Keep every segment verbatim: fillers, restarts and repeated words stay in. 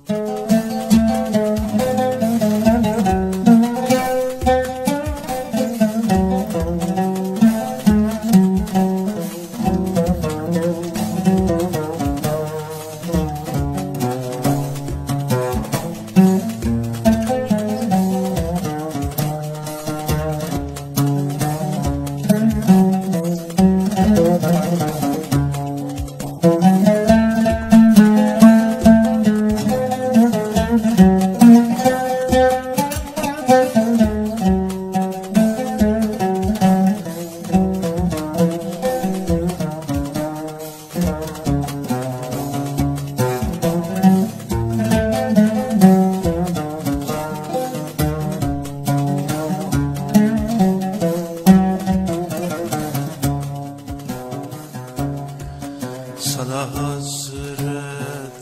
Sana hasret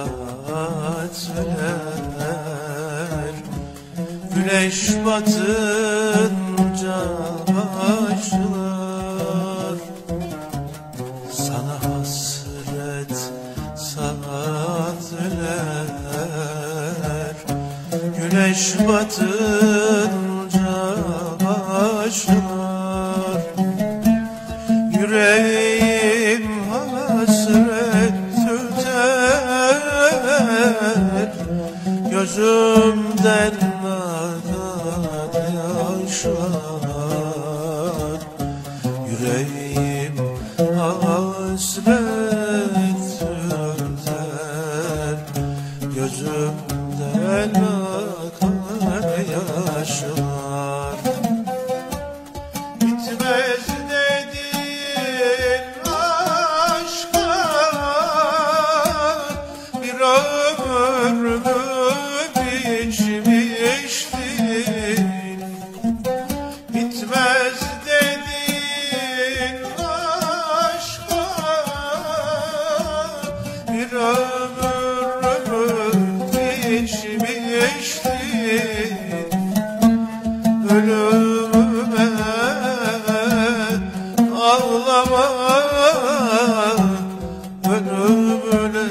saatler, güneş batınca başlar. Sana hasret saatler, güneş batınca başlar. Yüreğim hasret tüter, gözümden akan yaşlar. Yüreğim hasret tüter, gözümden akan yaşlar. Bitmez bitmez dedin aşka, bir ömür geçmiştin. Ölümüme ağlama, ölümüne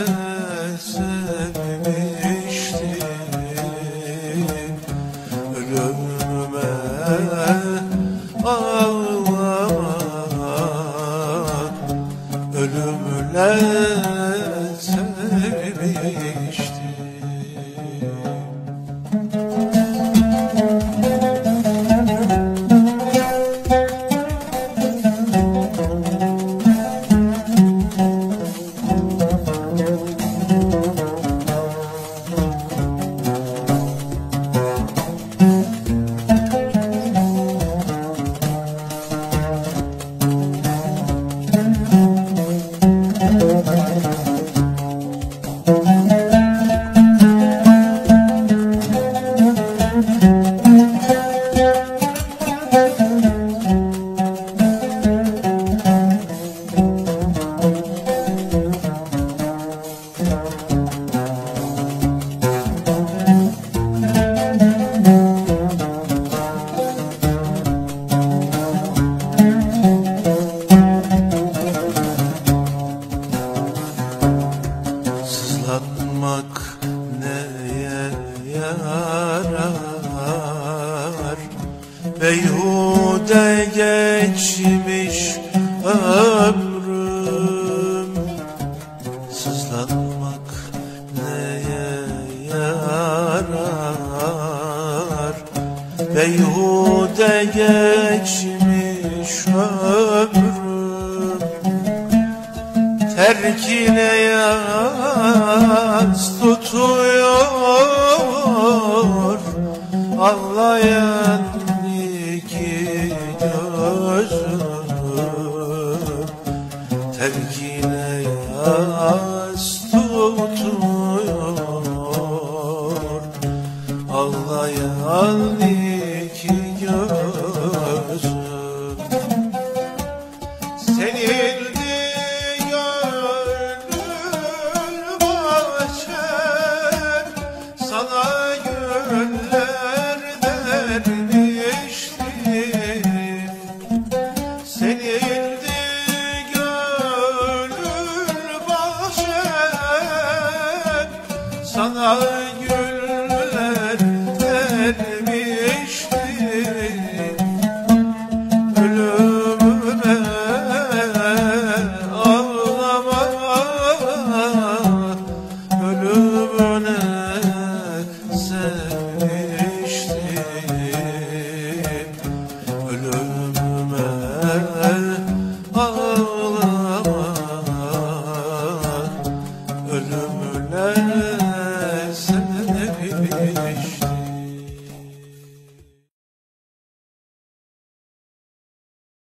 sevmiştin. Ölümüme ağlama, ölümüne sevmiştin. Sızlanmak neye yarar? Beyhude geçmiş ömrüm. Sızlanmak neye yarar? Beyhude geçmiş ömrüm. Terkine yas tutuyor ağlayan iki gözüm. Terkine yas tutuyor ağlayan iki gözüm. Senin sana güller derdi, ay